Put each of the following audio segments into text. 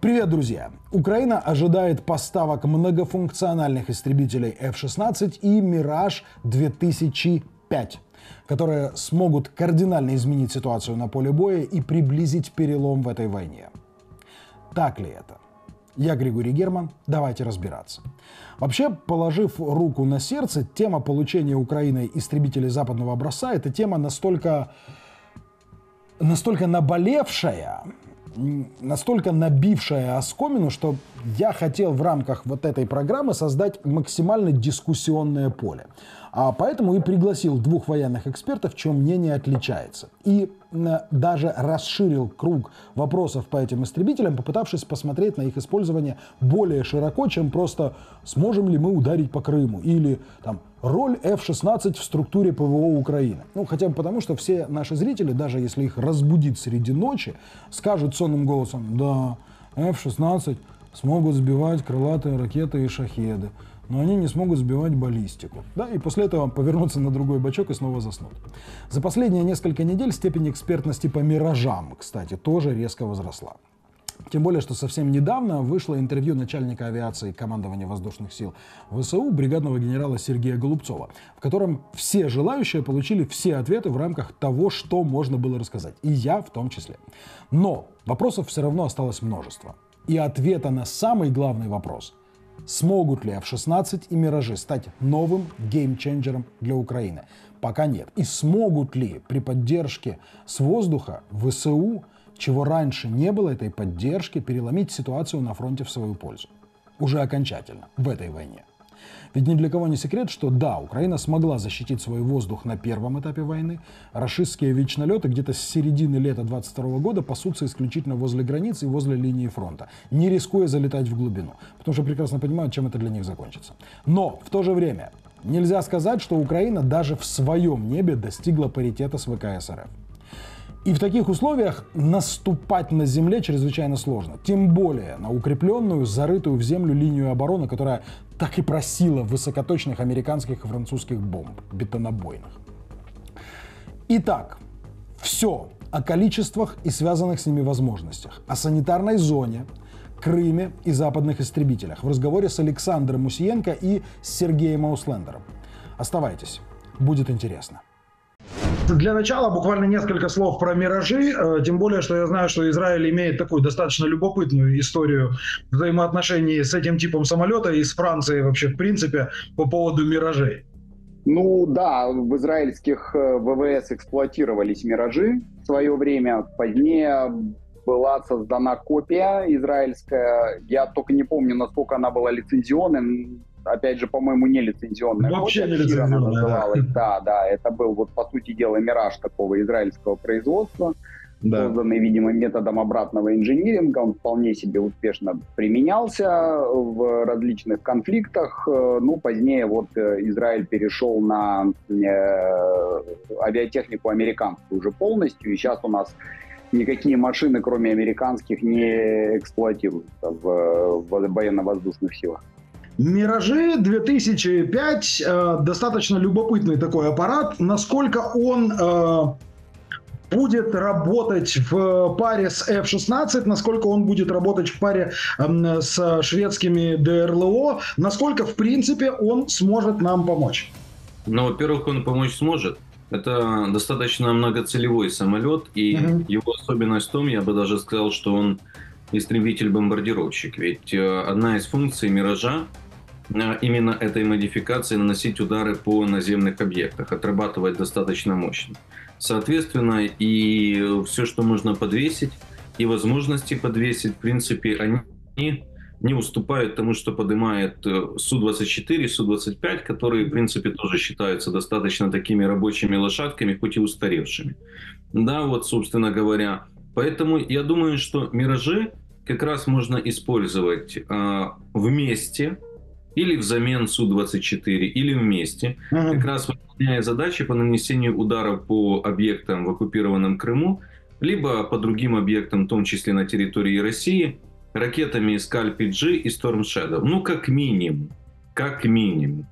Привет, друзья! Украина ожидает поставок многофункциональных истребителей F-16 и Mirage 2005, которые смогут кардинально изменить ситуацию на поле боя и приблизить перелом в этой войне. Так ли это? Я Григорий Герман, давайте разбираться. Вообще, положив руку на сердце, тема получения Украиной истребителей западного образца – это тема настолько наболевшая, настолько набившая оскомину, что я хотел в рамках вот этой программы создать максимально дискуссионное поле. А поэтому и пригласил двух военных экспертов, чье мнение отличается. И даже расширил круг вопросов по этим истребителям, попытавшись посмотреть на их использование более широко, чем просто «сможем ли мы ударить по Крыму?» или там «роль F-16 в структуре ПВО Украины». Ну, хотя бы потому, что все наши зрители, даже если их разбудить среди ночи, скажут сонным голосом «да, F-16 смогут сбивать крылатые ракеты и шахеды, но они не смогут сбивать баллистику». Да, и после этого повернуться на другой бочок и снова заснуть. За последние несколько недель степень экспертности по «Миражам», кстати, тоже резко возросла. Тем более, что совсем недавно вышло интервью начальника авиации командования воздушных сил ВСУ бригадного генерала Сергея Голубцова, в котором все желающие получили все ответы в рамках того, что можно было рассказать. И я в том числе. Но вопросов все равно осталось множество. И ответа на самый главный вопрос – смогут ли F-16 и Миражи стать новым геймченджером для Украины? Пока нет. И смогут ли при поддержке с воздуха ВСУ, чего раньше не было этой поддержки, переломить ситуацию на фронте в свою пользу? Уже окончательно, в этой войне. Ведь ни для кого не секрет, что да, Украина смогла защитить свой воздух на первом этапе войны. Рашистские ВИЧ-налеты где-то с середины лета 2022 года пасутся исключительно возле границ и возле линии фронта, не рискуя залетать в глубину, потому что прекрасно понимают, чем это для них закончится. Но в то же время нельзя сказать, что Украина даже в своем небе достигла паритета с ВКС РФ. И в таких условиях наступать на земле чрезвычайно сложно. Тем более на укрепленную, зарытую в землю линию обороны, которая так и просила высокоточных американских и французских бомб, бетонобойных. Итак, все о количествах и связанных с ними возможностях, о санитарной зоне, Крыме и западных истребителях в разговоре с Александром Мусиенко и с Сергеем Ауслендером. Оставайтесь, будет интересно. Для начала буквально несколько слов про «Миражи», тем более, что я знаю, что Израиль имеет такую достаточно любопытную историю взаимоотношений с этим типом самолета и с Францией вообще в принципе по поводу «Миражей». Ну да, в израильских ВВС эксплуатировались «Миражи» в свое время. Позднее была создана копия израильская. Я только не помню, насколько она была лицензионной. Опять же, по-моему, не лицензионная. Вообще не лицензионная, да. Это был, вот, по сути дела, «Мираж» такого израильского производства, созданный, видимо, методом обратного инжиниринга. Он вполне себе успешно применялся в различных конфликтах. Ну, позднее вот Израиль перешел на авиатехнику американскую уже полностью, и сейчас у нас никакие машины, кроме американских, не эксплуатируются в военно-воздушных силах. «Миражи 2005» достаточно любопытный такой аппарат. Насколько он будет работать в паре с F-16, насколько он будет работать в паре с шведскими ДРЛО, насколько, в принципе, он сможет нам помочь? Ну, во-первых, он помочь сможет. Это достаточно многоцелевой самолет, и его особенность в том, я бы даже сказал, что он истребитель-бомбардировщик. Ведь одна из функций «Миража» именно этой модификации — наносить удары по наземных объектах, отрабатывать достаточно мощно. Соответственно, и все, что можно подвесить, и возможности подвесить, в принципе, они не уступают тому, что поднимает Су-24, Су-25, которые, в принципе, тоже считаются достаточно такими рабочими лошадками, хоть и устаревшими. Да, вот, собственно говоря. Поэтому я думаю, что «Миражи» как раз можно использовать вместе, или взамен Су-24, или вместе, как раз выполняя задачи по нанесению ударов по объектам в оккупированном Крыму, либо по другим объектам, в том числе на территории России, ракетами Скальп-PG и Storm Shadow. Ну, как минимум. Как минимум.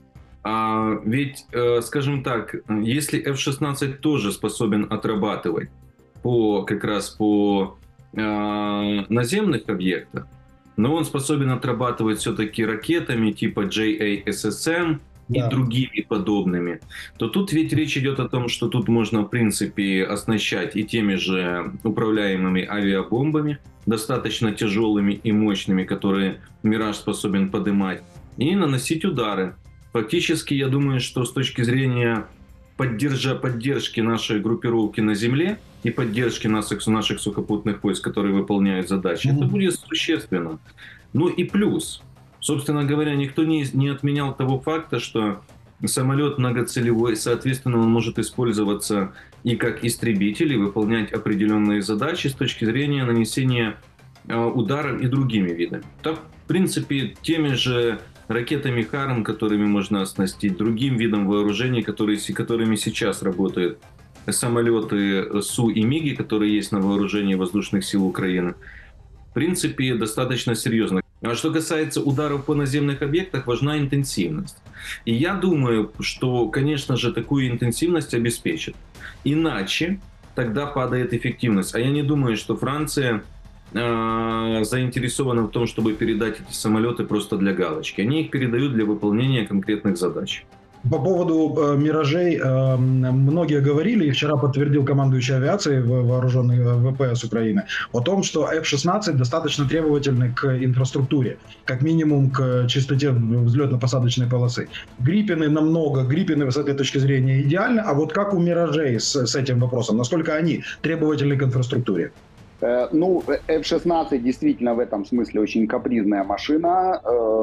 Ведь, скажем так, если F-16 тоже способен отрабатывать как раз по наземных объектах, но он способен отрабатывать все-таки ракетами типа JASSM и другими подобными, то тут ведь речь идет о том, что тут можно, в принципе, оснащать и теми же управляемыми авиабомбами, достаточно тяжелыми и мощными, которые «Мираж» способен поднимать, и наносить удары. Фактически, я думаю, что с точки зрения поддержки нашей группировки на земле и поддержки наших сухопутных войск, которые выполняют задачи, это будет существенно. Ну и плюс, собственно говоря, никто не отменял того факта, что самолет многоцелевой, соответственно, он может использоваться и как истребитель, и выполнять определенные задачи с точки зрения нанесения ударов и другими видами. Так, в принципе, теми же ракетами «Харм», которыми можно оснастить, другим видом вооружений, которыми сейчас работают самолеты Су и МиГи, которые есть на вооружении воздушных сил Украины, в принципе, достаточно серьезно. А что касается ударов по наземных объектах, важна интенсивность. И я думаю, что, конечно же, такую интенсивность обеспечит. Иначе тогда падает эффективность. А я не думаю, что Франция заинтересованы в том, чтобы передать эти самолеты просто для галочки. Они их передают для выполнения конкретных задач. По поводу «Миражей» многие говорили, и вчера подтвердил командующий авиацией вооруженных ВПС Украины, о том, что F-16 достаточно требовательны к инфраструктуре, как минимум к чистоте взлетно-посадочной полосы. Гриппины с этой точки зрения идеальны, а вот как у «Миражей» с этим вопросом, насколько они требовательны к инфраструктуре? Ну, F-16 действительно в этом смысле очень капризная машина,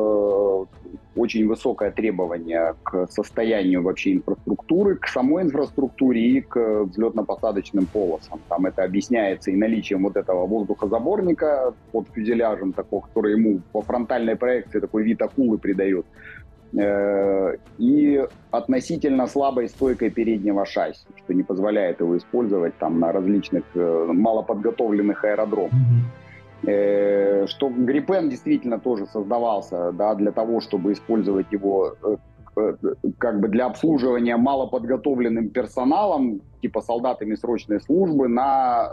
очень высокое требование к состоянию вообще инфраструктуры, к самой инфраструктуре и к взлетно-посадочным полосам. Там это объясняется и наличием вот этого воздухозаборника под фюзеляжем, такого, который ему по фронтальной проекции такой вид акулы придает, и относительно слабой стойкой переднего шасси, что не позволяет его использовать там на различных малоподготовленных аэродромах. Что Гриппен действительно тоже создавался, да, для того, чтобы использовать его как бы для обслуживания малоподготовленным персоналом, типа солдатами срочной службы на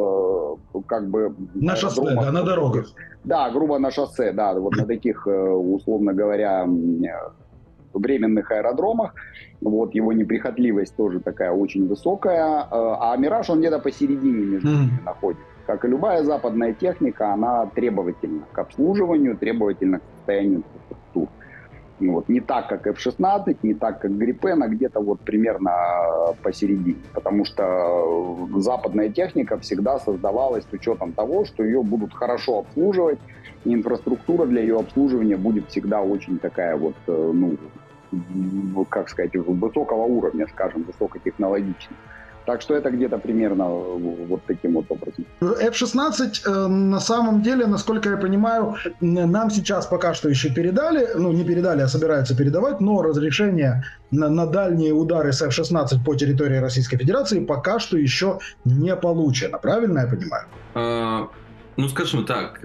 как бы на шоссе, да, на дорогах. Да, грубо на шоссе, да, вот на таких, условно говоря, временных аэродромах. Вот его неприхотливость тоже такая очень высокая, а «Мираж» он где-то посередине между ними находится. Как и любая западная техника, она требовательна к обслуживанию, требовательна к состоянию инфраструктуры. Вот. Не так, как F-16, не так, как Гриппен, а где-то вот примерно посередине. Потому что западная техника всегда создавалась с учетом того, что ее будут хорошо обслуживать, и инфраструктура для ее обслуживания будет всегда очень такая вот, ну, как сказать, высокого уровня, скажем, высокотехнологичная. Так что это где-то примерно вот таким вот образом. F-16 на самом деле, насколько я понимаю, нам сейчас пока что еще передали, ну не передали, а собираются передавать, но разрешение на дальние удары с F-16 по территории Российской Федерации пока что еще не получено. Правильно я понимаю? Ну, скажем так,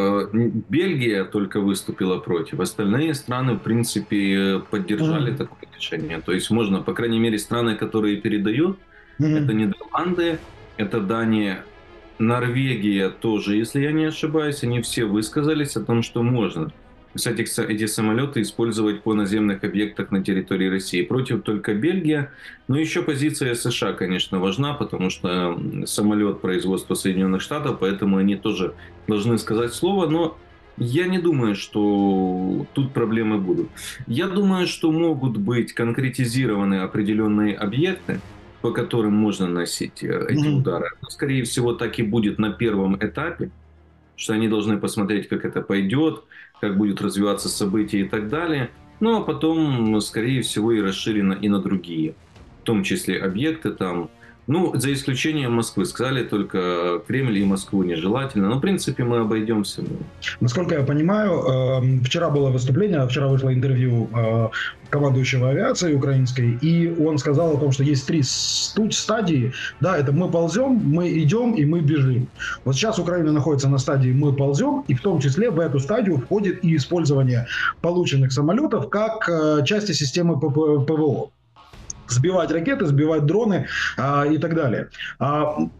Бельгия только выступила против. Остальные страны, в принципе, поддержали такое решение. То есть можно, по крайней мере, страны, которые передают, это Нидерланды, это Дания, Норвегия тоже, если я не ошибаюсь, они все высказались о том, что можно, кстати, эти самолеты использовать по наземных объектах на территории России. Против только Бельгия, но еще позиция США, конечно, важна, потому что самолет производства Соединенных Штатов, поэтому они тоже должны сказать слово, но я не думаю, что тут проблемы будут. Я думаю, что могут быть конкретизированы определенные объекты, по которым можно носить эти удары. Скорее всего, так и будет на первом этапе, что они должны посмотреть, как это пойдет, как будут развиваться события и так далее. Ну, а потом, скорее всего, и расширено и на другие, в том числе объекты там. Ну, за исключением Москвы. Сказали только Кремль и Москву нежелательно. Но, в принципе, мы обойдемся. Насколько я понимаю, вчера было выступление, вчера вышло интервью командующего авиации украинской, и он сказал о том, что есть 3 стадии. Да, это мы ползем, мы идем и мы бежим. Вот сейчас Украина находится на стадии мы ползем, и в том числе в эту стадию входит и использование полученных самолетов как части системы ПВО. Сбивать ракеты, сбивать дроны и так далее.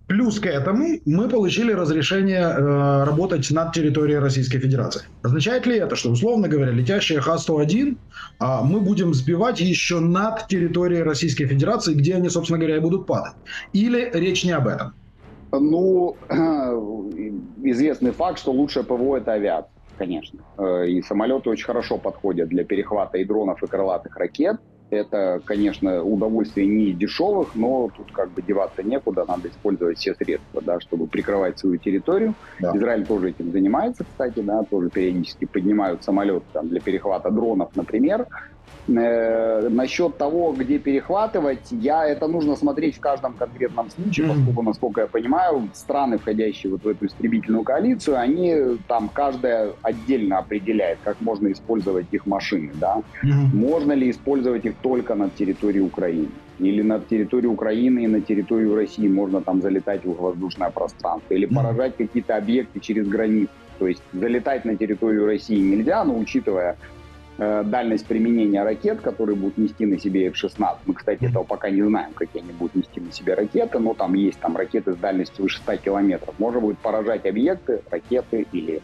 Плюс к этому мы получили разрешение работать над территорией Российской Федерации. Означает ли это, что, условно говоря, летящие Х-101 мы будем сбивать еще над территорией Российской Федерации, где они, собственно говоря, и будут падать? Или речь не об этом? Ну, известный факт, что лучшее ПВО – это авиация, конечно. И самолеты очень хорошо подходят для перехвата и дронов, и крылатых ракет. Это, конечно, удовольствие не из дешевых, но тут как бы деваться некуда, надо использовать все средства, да, чтобы прикрывать свою территорию. Да. Израиль тоже этим занимается, кстати, да, тоже периодически поднимают самолеты там, для перехвата дронов, например. Насчет того, где перехватывать, это нужно смотреть в каждом конкретном случае, поскольку, насколько я понимаю, страны, входящие вот в эту истребительную коалицию, они там каждая отдельно определяет, как можно использовать их машины, да. Можно ли использовать их только на территории Украины. Или на территории Украины и на территорию России можно там залетать в воздушное пространство. Или поражать какие-то объекты через границу. То есть залетать на территорию России нельзя, но учитывая дальность применения ракет, которые будут нести на себе F-16. Мы, кстати, этого пока не знаем, какие они будут нести на себе ракеты, но там есть там ракеты с дальностью выше 100 километров. Можно будет поражать объекты, ракеты или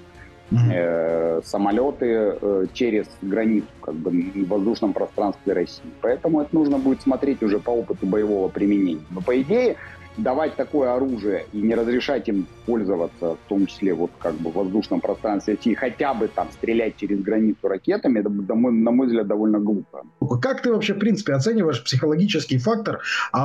самолеты через границу как бы, в воздушном пространстве России. Поэтому это нужно будет смотреть уже по опыту боевого применения. Но по идее, давать такое оружие и не разрешать им пользоваться, в том числе вот как бы в воздушном пространстве России, хотя бы там стрелять через границу ракетами, это, на мой взгляд, довольно глупо. Как ты вообще, в принципе, оцениваешь психологический фактор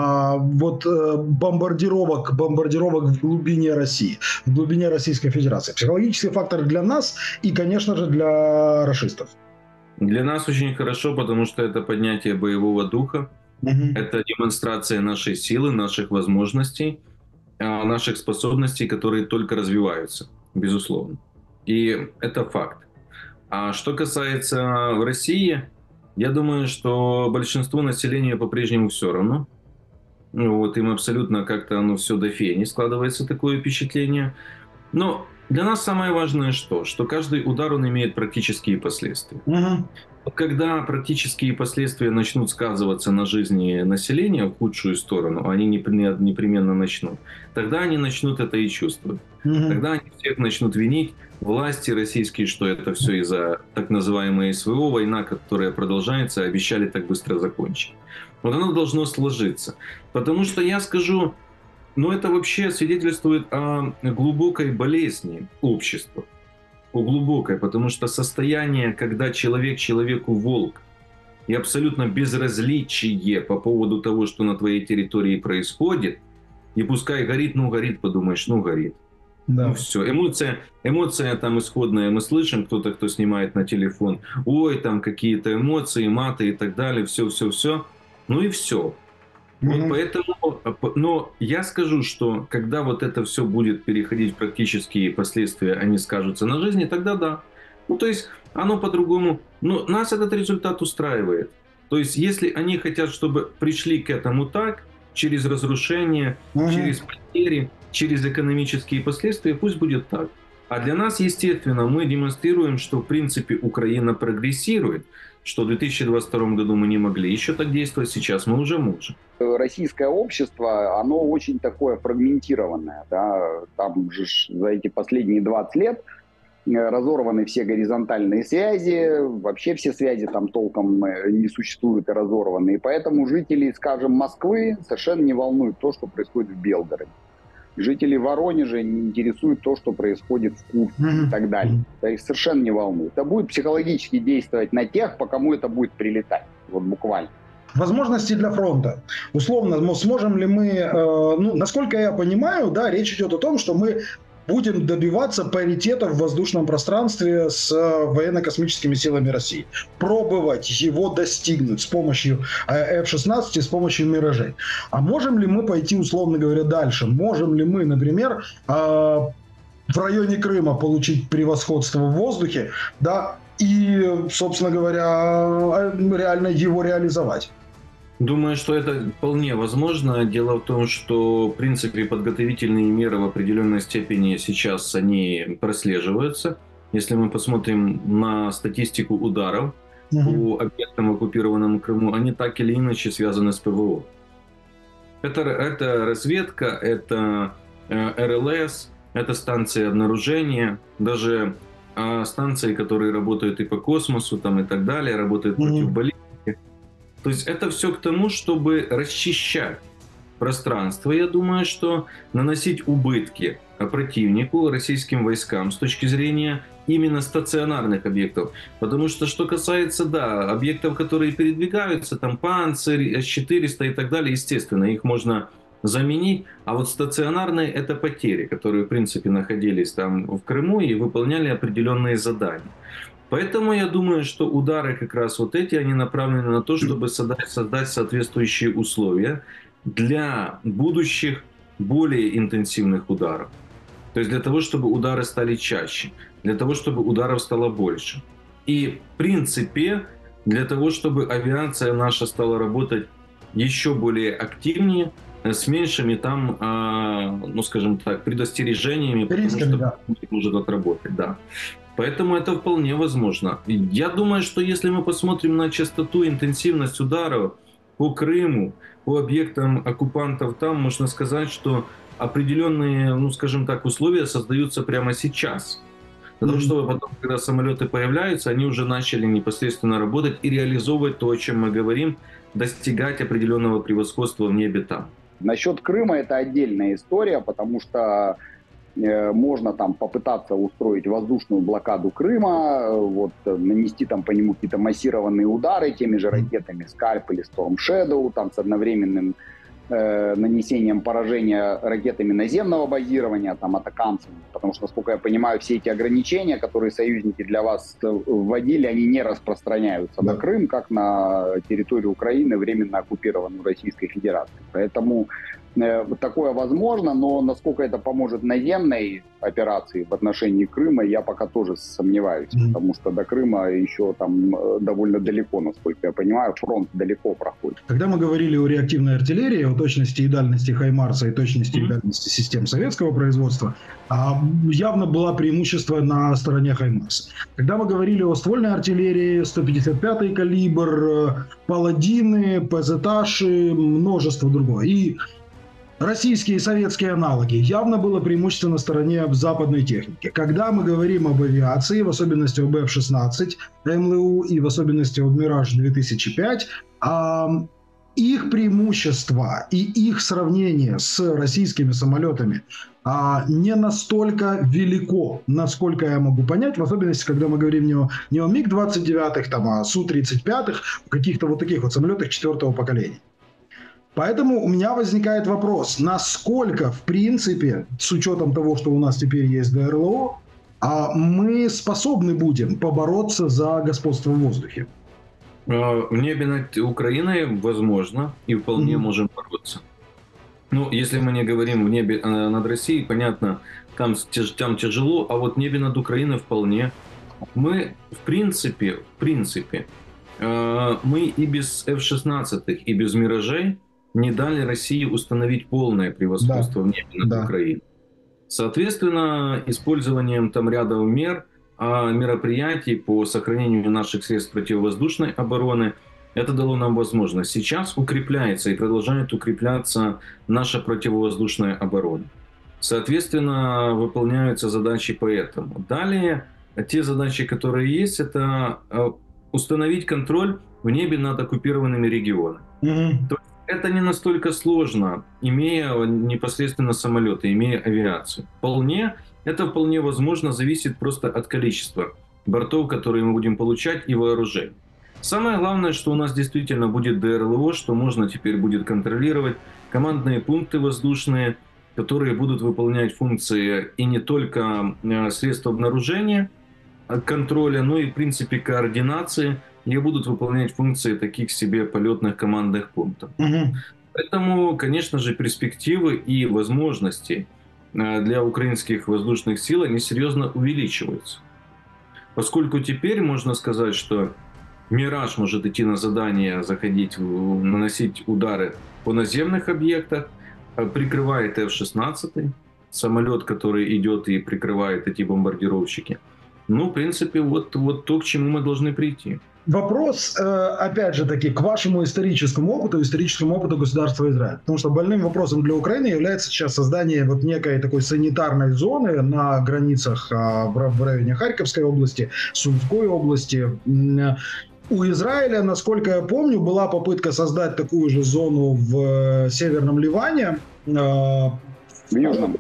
бомбардировок в глубине России, в глубине Российской Федерации? Психологический фактор для нас и, конечно же, для рашистов. Для нас очень хорошо, потому что это поднятие боевого духа. Это демонстрация нашей силы, наших возможностей, наших способностей, которые только развиваются, безусловно. И это факт. А что касается России, я думаю, что большинству населения по-прежнему все равно. Вот, им абсолютно как-то все до фени складывается такое впечатление. Но для нас самое важное что каждый удар, он имеет практические последствия. Когда практические последствия начнут сказываться на жизни населения в худшую сторону, они непременно начнут, тогда они начнут это и чувствовать. Тогда они всех начнут винить, власти российские, что это все из-за так называемой СВО, война, которая продолжается, обещали так быстро закончить. Вот оно должно сложиться. Потому что я скажу, это вообще свидетельствует о глубокой болезни общества. Глубокой, потому что состояние, когда человек человеку волк, и абсолютно безразличие по поводу того, что на твоей территории происходит, и пускай горит, горит, подумаешь, горит. Да. Все, эмоция там исходная, мы слышим, кто снимает на телефон, ой, там какие-то эмоции, маты и так далее, все, и все. Вот поэтому, но я скажу, что когда вот это все будет переходить в практические последствия, они скажутся на жизни, тогда да. То есть оно по-другому, но нас этот результат устраивает. То есть если они хотят, чтобы пришли к этому так, через разрушение, через потери, через экономические последствия, пусть будет так. А для нас, естественно, мы демонстрируем, что в принципе Украина прогрессирует, что в 2022 году мы не могли еще так действовать, сейчас мы уже можем. Российское общество, оно очень такое фрагментированное. Да? Там же за эти последние 20 лет разорваны все горизонтальные связи, вообще все связи там толком не существуют и разорваны. И поэтому жители, скажем, Москвы совершенно не волнует то, что происходит в Белгороде. Жители Воронежа не интересует то, что происходит в Курске и так далее. Это их совершенно не волнует. Это будет психологически действовать на тех, по кому это будет прилетать. Вот буквально. Возможности для фронта. Условно, сможем ли мы... насколько я понимаю, да, речь идет о том, что мы будем добиваться паритета в воздушном пространстве с военно-космическими силами России. Пробовать его достигнуть с помощью F-16 и с помощью «Миражей». А можем ли мы пойти, условно говоря, дальше? Можем ли мы, например, в районе Крыма получить превосходство в воздухе, да, и, собственно говоря, реально его реализовать? Думаю, что это вполне возможно. Дело в том, что, в принципе, подготовительные меры в определенной степени сейчас они прослеживаются. Если мы посмотрим на статистику ударов по объектам в оккупированном Крыму, они так или иначе связаны с ПВО. Это разведка, это РЛС, это станции обнаружения, даже станции, которые работают и по космосу там, и так далее, работают против баллистики. То есть это все к тому, чтобы расчищать пространство, я думаю, что наносить убытки противнику, российским войскам с точки зрения именно стационарных объектов. Потому что касается, да, объектов, которые передвигаются, там Панцирь, С-400 и так далее, естественно, их можно заменить. А вот стационарные — это потери, которые, в принципе, находились там в Крыму и выполняли определенные задания. Поэтому я думаю, что удары как раз вот эти, они направлены на то, чтобы создать соответствующие условия для будущих более интенсивных ударов. То есть для того, чтобы удары стали чаще, для того, чтобы ударов стало больше. И в принципе для того, чтобы авиация наша стала работать еще более активнее, с меньшими там, ну скажем так, предостережениями, потому что да, может отработать, да. Поэтому это вполне возможно. Я думаю, что если мы посмотрим на частоту, интенсивность ударов по Крыму, по объектам оккупантов там, можно сказать, что определенные, ну скажем так, условия создаются прямо сейчас. Для того, чтобы потом, когда самолеты появляются, они уже начали непосредственно работать и реализовывать то, о чем мы говорим, достигать определенного превосходства в небе там. Насчет Крыма это отдельная история, потому что можно там попытаться устроить воздушную блокаду Крыма, вот, нанести там по нему какие-то массированные удары теми же ракетами Скальп или Storm Shadow, там с одновременным нанесением поражения ракетами наземного базирования, там, атакамсами, потому что, насколько я понимаю, все эти ограничения, которые союзники для вас вводили, они не распространяются на Крым, как на территорию Украины, временно оккупированную Российской Федерацией. Поэтому такое возможно, но насколько это поможет наземной операции в отношении Крыма, я пока тоже сомневаюсь, потому что до Крыма еще там довольно далеко, насколько я понимаю, фронт далеко проходит. Когда мы говорили о реактивной артиллерии, о точности и дальности Хаймарса и точности и дальности систем советского производства, явно было преимущество на стороне Хаймарса. Когда мы говорили о ствольной артиллерии, 155-й калибр, Паладины, ПЗТаши, множество другого. И российские и советские аналоги, явно было преимущество на стороне западной техники. Когда мы говорим об авиации, в особенности об F-16 МЛУ и в особенности об Мираж-2005, их преимущество и их сравнение с российскими самолетами не настолько велико, насколько я могу понять, в особенности, когда мы говорим не о МиГ-29, там, а Су-35, каких-то вот таких вот самолетах 4-го поколения. Поэтому у меня возникает вопрос, насколько, в принципе, с учетом того, что у нас теперь есть ДРЛО, мы способны будем побороться за господство в воздухе? В небе над Украиной возможно и вполне можем бороться. Ну, если мы не говорим в небе над Россией, понятно, там тяжело, а вот в небе над Украиной вполне. Мы, в принципе, мы и без F-16, и без Миражей не дали России установить полное превосходство в небе над Украиной. Соответственно, использованием там ряда мер, мероприятий по сохранению наших средств противовоздушной обороны, это дало нам возможность. Сейчас укрепляется и продолжает укрепляться наша противовоздушная оборона. Соответственно, выполняются задачи по этому. Далее, те задачи, которые есть, это установить контроль в небе над оккупированными регионами. То есть это не настолько сложно, имея непосредственно самолеты, имея авиацию. Это вполне возможно, зависит просто от количества бортов, которые мы будем получать, и вооружений. Самое главное, что у нас действительно будет ДРЛО, что можно теперь будет контролировать командные пункты воздушные, которые будут выполнять функции и не только средства обнаружения, контроля, но и в принципе координации, и будут выполнять функции таких себе полетных командных пунктов. Поэтому, конечно же, перспективы и возможности для украинских воздушных сил, они серьезно увеличиваются. Поскольку теперь можно сказать, что Мираж может идти на задание, заходить, наносить удары по наземных объектах, прикрывает F-16, самолет, который идет и прикрывает эти бомбардировщики. Ну, в принципе, вот то, к чему мы должны прийти. Вопрос, опять же таки, к вашему историческому опыту государства Израиль. Потому что больным вопросом для Украины является сейчас создание вот некой такой санитарной зоны на границах в районе Харьковской области, Сумской области. У Израиля, насколько я помню, была попытка создать такую же зону в Северном Ливане. В Южном.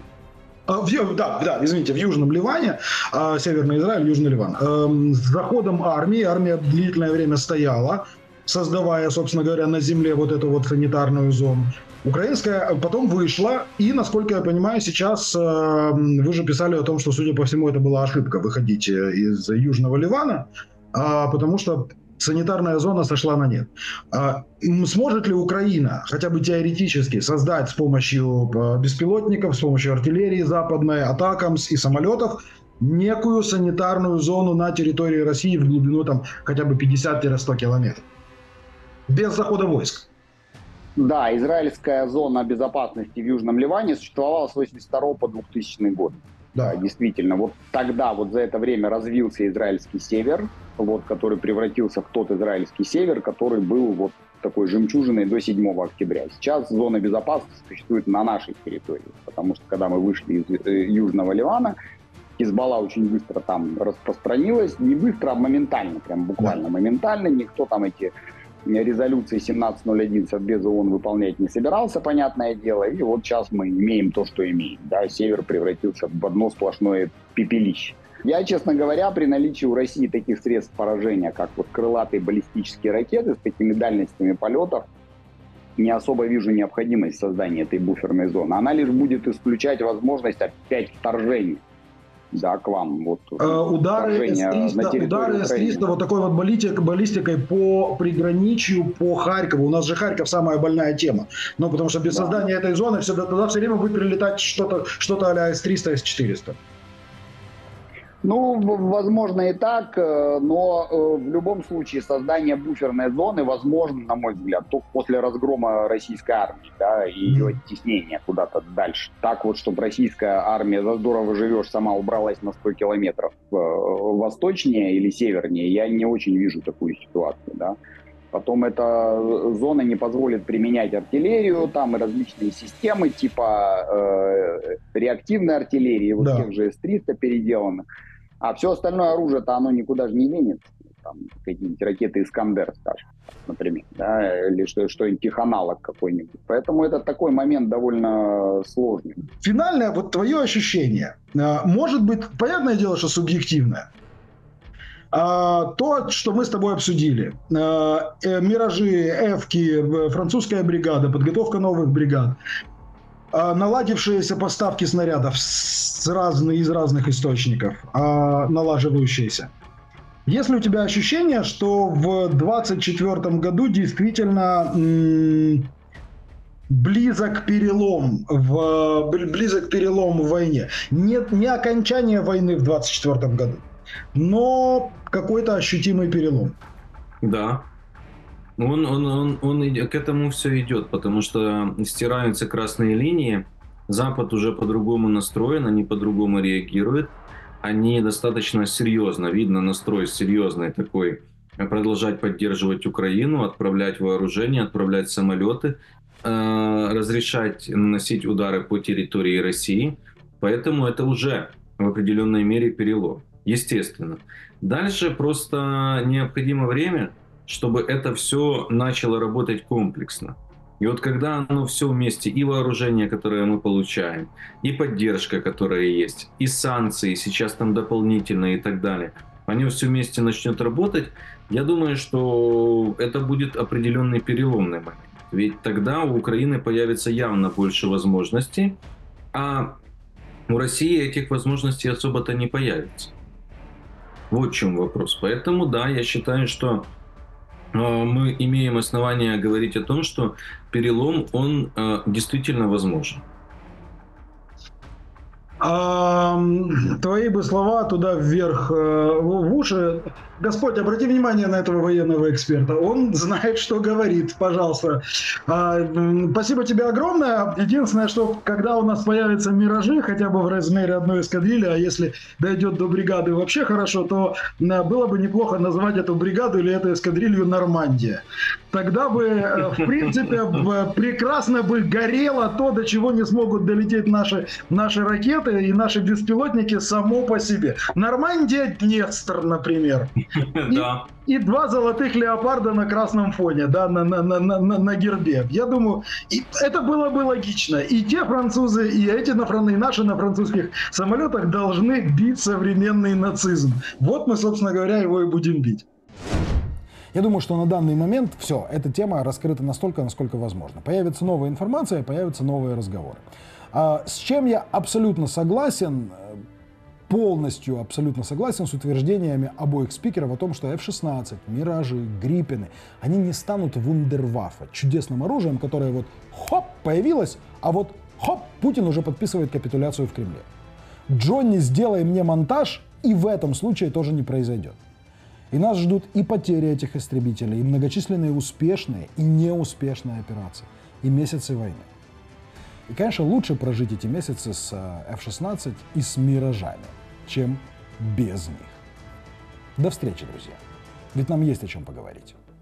В Южном Ливане, Северный Израиль, Южный Ливан. С заходом армия длительное время стояла, создавая, собственно говоря, на земле вот эту вот санитарную зону. Украинская потом вышла, и, насколько я понимаю, сейчас вы же писали о том, что, судя по всему, это была ошибка выходить из Южного Ливана, потому что санитарная зона сошла на нет. Сможет ли Украина хотя бы теоретически создать с помощью беспилотников, с помощью артиллерии западной, атакамс и самолетов некую санитарную зону на территории России в глубину там хотя бы 50-100 километров? Без захода войск. Да, израильская зона безопасности в Южном Ливане существовала с 1982 по 2000 год. Да, действительно, вот тогда, вот за это время развился израильский север, вот, который превратился в тот израильский север, который был вот такой жемчужиной до 7 октября. Сейчас зона безопасности существует на нашей территории, потому что когда мы вышли из Южного Ливана, Хизбалла очень быстро там распространилась, не быстро, а моментально, прям буквально моментально, никто там эти резолюции 1701 Совбеза ООН выполнять не собирался, понятное дело, и вот сейчас мы имеем то, что имеем. Да, север превратился в одно сплошное пепелище. Я, честно говоря, при наличии у России таких средств поражения, как вот крылатые баллистические ракеты с такими дальностями полетов, не особо вижу необходимость создания этой буферной зоны. Она лишь будет исключать возможность опять вторжения. Да, к вам. Вот, удары С-300 вот такой вот баллистикой по приграничью, по Харькову. У нас же Харьков самая больная тема. Ну, потому что без создания этой зоны туда все время будет прилетать что-то а-ля С-300, С-400. Ну, возможно и так, но в любом случае создание буферной зоны возможно, на мой взгляд, только после разгрома российской армии, да, и ее оттеснения куда-то дальше. Так вот, чтобы российская армия за здорово живешь сама убралась на 100 километров восточнее или севернее, я не очень вижу такую ситуацию, да. Потом эта зона не позволит применять артиллерию, там и различные системы типа реактивной артиллерии, вот тех же С-300 переделанных. А все остальное оружие-то оно никуда же не денется. Там какие-нибудь ракеты «Искандер», скажем, например, да, или что-нибудь теханалог какой-нибудь. Поэтому это такой момент довольно сложный. Финальное, вот твое ощущение, может быть, понятное дело, что субъективное. То, что мы с тобой обсудили, «Миражи», «Эвки», французская бригада, подготовка новых бригад, наладившиеся поставки снарядов из разных источников, налаживающиеся. Есть ли у тебя ощущение, что в 2024 году действительно близок перелом в войне? Нет, не окончание войны в 2024 году, но какой-то ощутимый перелом. Да. Он к этому все идет, потому что стираются красные линии, Запад уже по-другому настроен, они по-другому реагируют, они достаточно серьезно, видно настрой серьезный такой, продолжать поддерживать Украину, отправлять вооружение, отправлять самолеты, разрешать наносить удары по территории России, поэтому это уже в определенной мере перелом, естественно. Дальше просто необходимо время, чтобы это все начало работать комплексно. И вот когда оно все вместе, и вооружение, которое мы получаем, и поддержка, которая есть, и санкции, сейчас там дополнительные и так далее, они все вместе начнут работать, я думаю, что это будет определенный переломный момент. Ведь тогда у Украины появится явно больше возможностей, а у России этих возможностей особо-то не появится. Вот в чем вопрос. Поэтому да, я считаю, что мы имеем основания говорить о том, что перелом, он действительно возможен. Твои бы слова туда вверх в уши. Господь, обрати внимание на этого военного эксперта. Он знает, что говорит. Пожалуйста. Спасибо тебе огромное. Единственное, что когда у нас появятся миражи, хотя бы в размере одной эскадрильи, а если дойдет до бригады вообще хорошо, то было бы неплохо назвать эту бригаду или эту эскадрилью «Нормандия». Тогда бы, в принципе, прекрасно бы горело то, до чего не смогут долететь наши ракеты и наши беспилотники само по себе. Нормандия, Днестр, например. И 2 золотых леопарда на красном фоне, да, на гербе. Я думаю, это было бы логично. И те французы, и эти и наши на французских самолетах должны бить современный нацизм. Вот мы, собственно говоря, его и будем бить. Я думаю, что на данный момент все, эта тема раскрыта настолько, насколько возможно. Появится новая информация, появятся новые разговоры. С чем я абсолютно согласен, полностью абсолютно согласен с утверждениями обоих спикеров о том, что F-16, Миражи, Гриппены, они не станут вундерваффе, чудесным оружием, которое вот хоп, появилось, а вот хоп, Путин уже подписывает капитуляцию в Кремле. Джонни, сделай мне монтаж, и в этом случае тоже не произойдет. И нас ждут и потери этих истребителей, и многочисленные успешные и неуспешные операции, и месяцы войны. И, конечно, лучше прожить эти месяцы с F-16 и с Миражами, чем без них. До встречи, друзья. Ведь нам есть о чем поговорить.